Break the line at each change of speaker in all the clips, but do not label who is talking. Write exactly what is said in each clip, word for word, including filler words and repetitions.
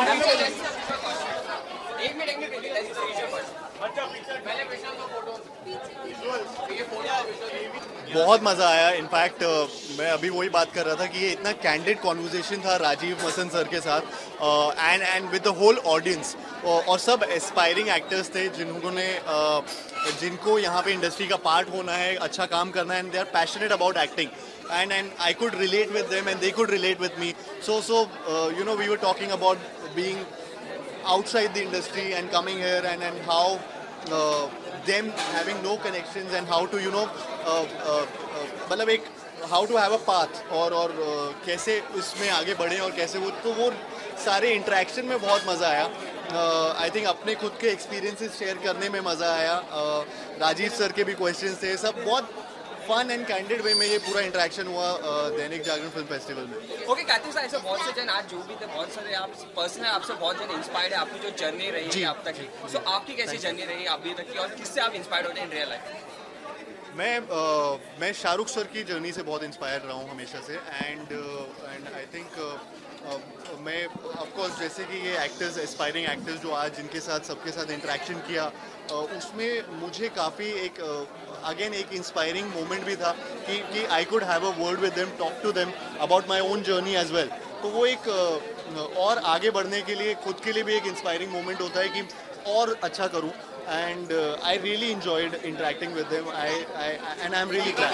बहुत मज़ा आया। इनफैक्ट मैं अभी वही बात कर रहा था कि ये इतना कैंडिड कॉन्वर्जेशन था राजीव मसन सर के साथ, and and with the whole audience, और सब एस्पायरिंग एक्टर्स थे जिन्होंने uh, जिनको यहाँ पे इंडस्ट्री का पार्ट होना है, अच्छा काम करना है, and they are passionate about acting, and and I could relate with them and they could relate with me. So so uh, you know, we were talking about being outside the industry and coming here, and and how uh, them having no connections and how to you know uh, uh, uh, मतलब एक how to have a path और और uh, कैसे उसमें आगे बढ़े और कैसे वो, तो वो सारे इंटरेक्शन में बहुत मज़ा आया। आई uh, थिंक अपने खुद के एक्सपीरियंसेस शेयर करने में मज़ा आया। uh, राजीव सर के भी क्वेश्चंस थे, सब बहुत फन एंड कैंडिड वे में ये पूरा इंटरेक्शन हुआ दैनिक जागरण फिल्म फेस्टिवल में।
ओके कार्तिक सर, ऐसे बहुत से जन आज जो भी थे, बहुत सारे आप पर्सनल आपसे बहुत जन इंस्पायर्ड है, आपकी जो जर्नी रही है अब तक की, सो आपकी कैसी जर्नी रही है अभी तक की और किससे आप इंस्पायर्ड होते हैं इन रियल लाइफ?
मैं uh, मैं शाहरुख सर की जर्नी से बहुत इंस्पायर रहा हूँ हमेशा से, एंड एंड आई थिंक मैं ऑफकोर्स जैसे कि ये एक्टर्स, एस्पायरिंग एक्टर्स जो आज जिनके साथ सबके साथ इंटरेक्शन किया, uh, उसमें मुझे काफ़ी एक अगेन uh, एक इंस्पायरिंग मोमेंट भी था कि कि I could have a word with them, talk to them about my own journey as well. तो वो एक uh, और आगे बढ़ने के लिए खुद के लिए भी एक इंस्पायरिंग मोमेंट होता है कि और अच्छा करूँ, and uh, I really enjoyed interacting with them. I, I, I and I'm really glad.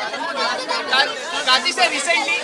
Karthi sir, recently,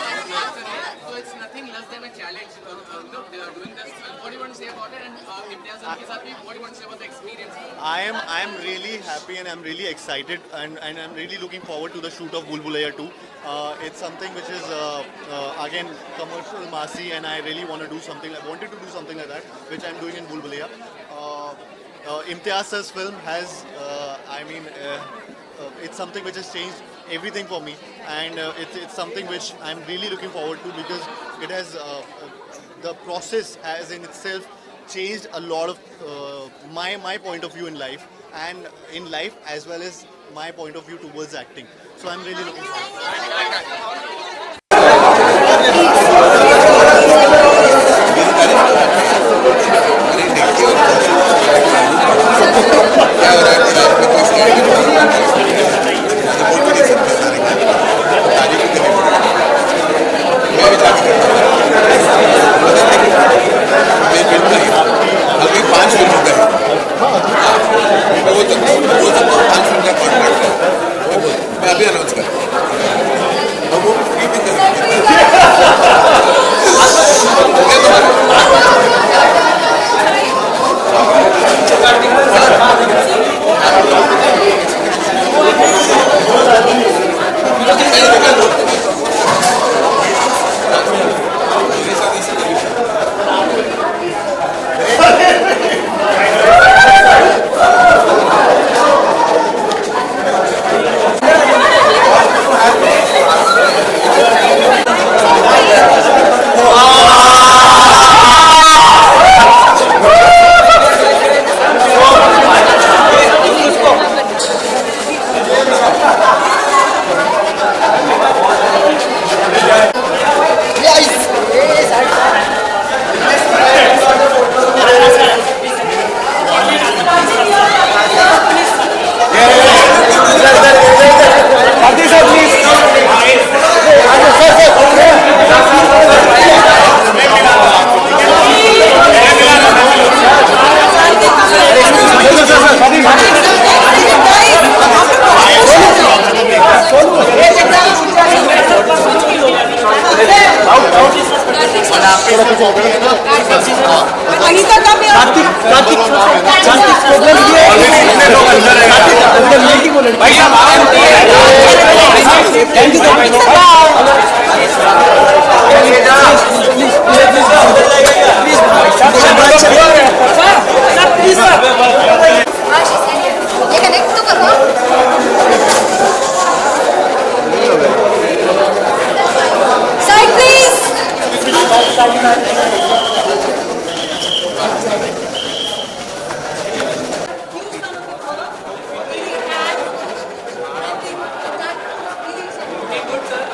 so it's nothing less than a challenge. Uh, uh, no, they are doing this. What do you want to say about it? And uh, if there's something, what do you want to say about the experience?
I am I am really happy and I'm really excited, and, and I'm really looking forward to the shoot of Bhool Bhulaiyaa two. Uh, it's something which is uh, uh, again commercial, massy, and I really want to do something. I wanted to do something like that, which I'm doing in Bhool Bhulaiyaa. Uh, Uh, Imtiaz Sir's film has, uh, I mean, uh, uh, it's something which has changed everything for me, and uh, it's, it's something which I'm really looking forward to, because it has, uh, the process as in itself changed a lot of uh, my, my point of view in life, and in life as well as my point of view towards acting. So I'm really looking forward.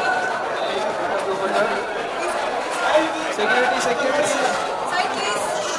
security, security. Side please.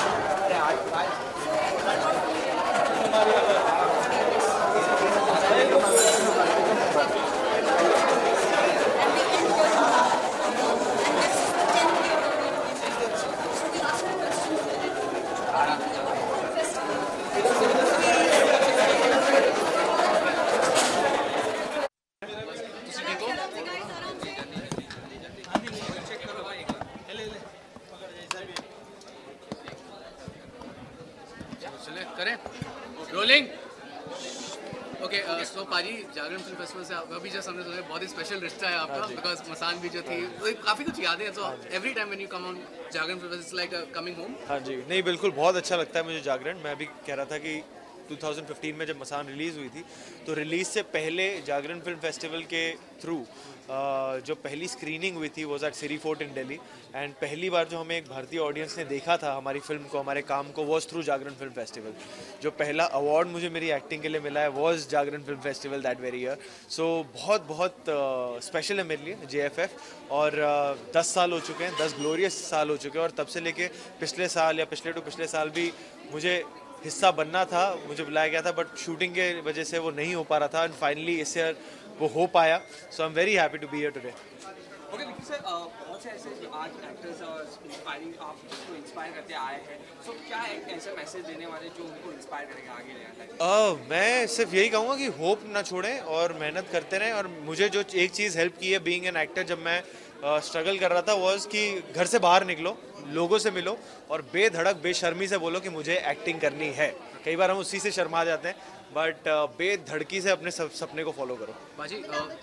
Rolling. Okay so पाजी Jagran film festival से आपका भी जैसे हमने सुना बहुत ही special रिश्ता है आपका बिकॉज मसान भी जो थी तो काफ़ी कुछ यादें हैं so every time when you come on Jagran film festival like coming home.
हाँ जी, नहीं बिल्कुल बहुत अच्छा लगता है मुझे जागरण। मैं भी कह रहा था कि दो हज़ार पंद्रह में जब मसान रिलीज़ हुई थी तो रिलीज़ से पहले जागरण फिल्म फेस्टिवल के थ्रू जो पहली स्क्रीनिंग हुई थी वो at Siri Fort in Delhi and पहली बार जो हमें एक भारतीय ऑडियंस ने देखा था हमारी फिल्म को, हमारे काम को, was through Jagran film festival. जो पहला अवार्ड मुझे मेरी एक्टिंग के लिए मिला है was Jagran film festival that very year. So बहुत बहुत स्पेशल है मेरे लिए जे एफ एफ। और uh, दस साल हो चुके हैं, दस ग्लोरियस साल हो चुके हैं और तब से लेके पिछले साल या पिछले टू पिछले साल भी मुझे हिस्सा बनना था, मुझे बुलाया गया था बट शूटिंग के वजह से वो नहीं हो पा रहा था एंड फाइनली इस ईयर वो हो पाया। So I am very happy to be here today.
Okay Vicky sir, बहुत से ऐसे जो आज एक्टर्स और इंस्पायरिंग आप जिसको इंस्पायर करते आए हैं, सो क्या एक ऐसा मैसेज देने वाले जो उनको इंस्पायर करेगा आगे ले आता है?
मैं सिर्फ यही कहूँगा कि होप ना छोड़ें और मेहनत करते रहें। और मुझे जो एक चीज़ हेल्प की है बीइंग एन एक्टर जब मैं स्ट्रगल कर रहा था वॉज कि घर से बाहर निकलो, लोगों से मिलो और बेधड़क बेशर्मी से बोलो कि मुझे एक्टिंग करनी है। कई बार हम उसी से शर्मा जाते हैं बट बेधड़की से अपने सपने को फॉलो करो।
बाजी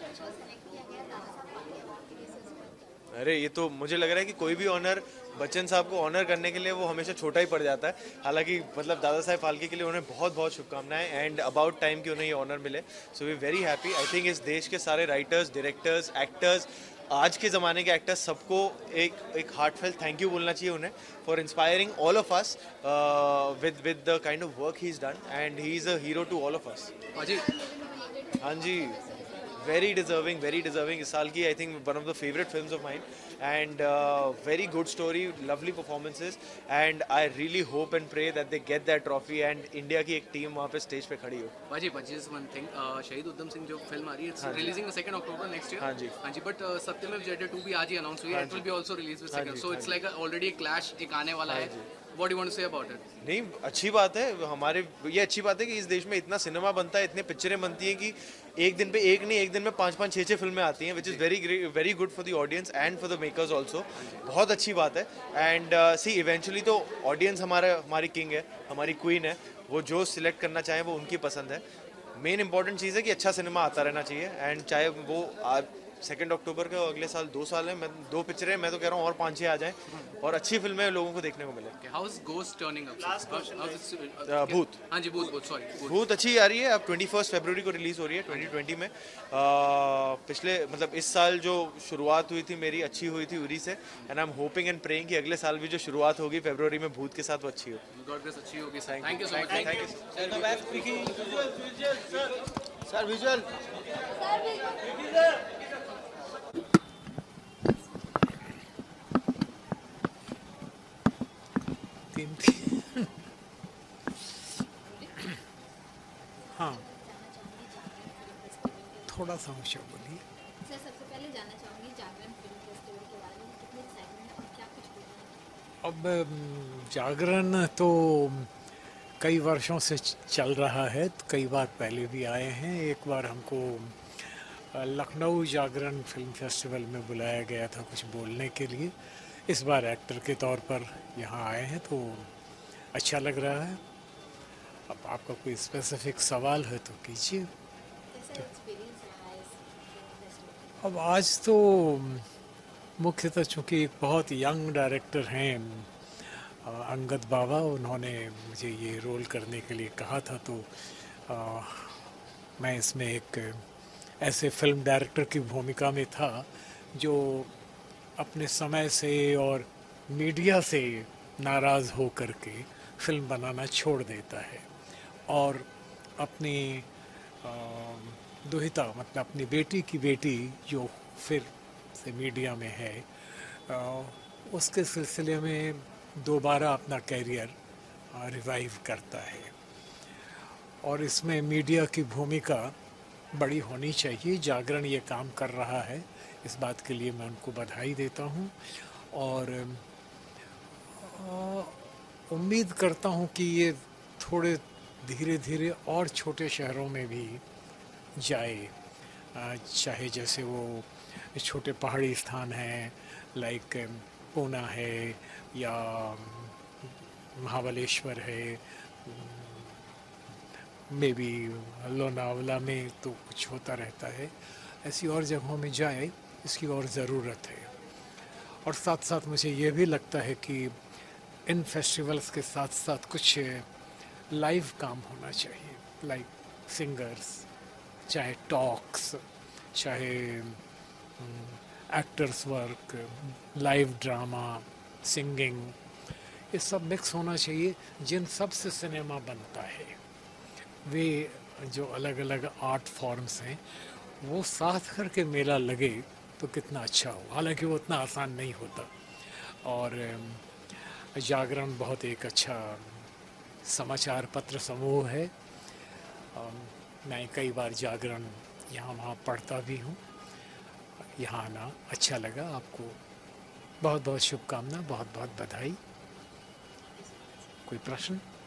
अरे ये तो मुझे लग रहा है कि कोई भी ऑनर बच्चन साहब को ऑनर करने के लिए वो हमेशा छोटा ही पड़ जाता है। हालांकि मतलब दादा साहब फाल्के के लिए उन्हें बहुत बहुत शुभकामनाएं एंड अबाउट टाइम कि उन्हें ये ऑनर मिले। So we very happy. I think इस देश के सारे राइटर्स, डायरेक्टर्स, एक्टर्स, आज के ज़माने के एक्टर्स सबको एक एक हार्टफेल थैंक यू बोलना चाहिए उन्हें for inspiring all of us with with the kind of work he is done and he is a hero to all of us.
बाजी
हाँ जी, वेरी डिजर्विंग, वेरी डिजर्विंग। इस साल की I think one of the favourite films of mind and very good story, lovely performances and I really hope and pray that they get that trophy and India की एक team वहाँ पे stage पे खड़ी हो।
बाजी बाजी इज वन थिंग शहीद उधम सिंह जो फिल्म आ रही है it's releasing second October next year.
हाँ जी
हाँ जी बट सत्यमेव जयते टू भी आज ही अनाउंस हुई है, it will be also release with second so it's like already एक क्लैश एक आने वाला है। What do you want to say about it?
नहीं, अच्छी बात है। हमारे ये अच्छी बात है कि इस देश में इतना सिनेमा बनता है, इतने पिक्चरें बनती हैं कि एक दिन पे एक नहीं, एक दिन में पाँच पाँच छः छः फिल्में आती हैं, which is very very good for the audience and for the makers also. बहुत अच्छी बात है एंड सी इवेंचुअली तो ऑडियंस हमारा हमारी किंग है, हमारी क्वीन है। वो जो सिलेक्ट करना चाहें वो उनकी पसंद है। मेन इंपॉर्टेंट चीज़ है कि अच्छा सिनेमा आता रहना चाहिए एंड चाहे वो आज सेकेंड अक्टूबर के अगले साल दो साल है, मैं दो पिक्चरें, मैं तो कह रहा हूँ और पाँच छः आ जाएं और अच्छी फिल्में लोगों को देखने को मिले।
How is ghost turning up?
भूत
हाँ जी भूत भूत सॉरी
भूत अच्छी आ रही है। अब ट्वेंटी फर्स्ट फरवरी को रिलीज हो रही है ट्वेंटी ट्वेंटी में। आ, पिछले मतलब इस साल जो शुरुआत हुई थी मेरी अच्छी हुई थी उरी से and I am hoping and praying कि अगले साल भी जो शुरुआत होगी फरवरी में भूत के साथ वो अच्छी हो।
गॉड ब्लेस अच्छी होगी। Thank you so much. Thank you
sir visual
तीन हाँ थोड़ा सा मुझे बोलिए।
सर सबसे पहले जानना चाहूँगी जागरण फिल्म फेस्टिवल के बारे में कितनी एक्साइटमेंट है और क्या कुछ बोलना है?
अब अम, जागरण तो कई वर्षों से चल रहा है, तो कई बार पहले भी आए हैं। एक बार हमको अ, लखनऊ जागरण फिल्म फेस्टिवल में बुलाया गया था कुछ बोलने के लिए। इस बार एक्टर के तौर पर यहाँ आए हैं तो अच्छा लग रहा है। अब आपका कोई स्पेसिफिक सवाल है तो कीजिए।
कैसा एक्सपीरियंस रहा है इस फिल्म फेस्टिवल?
अब आज तो मुख्यतः चूँकि एक बहुत यंग डायरेक्टर हैं अ, अंगद बाबा, उन्होंने मुझे ये रोल करने के लिए कहा था तो आ, मैं इसमें एक ऐसे फिल्म डायरेक्टर की भूमिका में था जो अपने समय से और मीडिया से नाराज़ हो करके फिल्म बनाना छोड़ देता है और अपनी आ, दुहिता मतलब अपनी बेटी की बेटी जो फिर से मीडिया में है आ, उसके सिलसिले में दोबारा अपना कैरियर रिवाइव करता है और इसमें मीडिया की भूमिका बड़ी होनी चाहिए। जागरण ये काम कर रहा है, इस बात के लिए मैं उनको बधाई देता हूँ और उम्मीद करता हूँ कि ये थोड़े धीरे धीरे और छोटे शहरों में भी जाए, चाहे जैसे वो छोटे पहाड़ी स्थान हैं लाइक पूना है या महाबलेश्वर है, मे बी लोनावला में तो कुछ होता रहता है, ऐसी और जगहों में जाए, इसकी और ज़रूरत है। और साथ साथ मुझे ये भी लगता है कि इन फेस्टिवल्स के साथ साथ कुछ लाइव काम होना चाहिए, लाइक सिंगर्स, चाहे टॉक्स, चाहे actors work, live drama, singing, ये सब मिक्स होना चाहिए। जिन सब से सिनेमा बनता है, वे जो अलग अलग आर्ट फॉर्म्स हैं, वो साथ करके मेला लगे तो कितना अच्छा हो। हालांकि वो उतना आसान नहीं होता। और जागरण बहुत एक अच्छा समाचार पत्र समूह है। मैं कई बार जागरण यहाँ वहाँ पढ़ता भी हूँ। यहाँ आना अच्छा लगा। आपको बहुत बहुत शुभकामना, बहुत बहुत बधाई। कोई प्रश्न?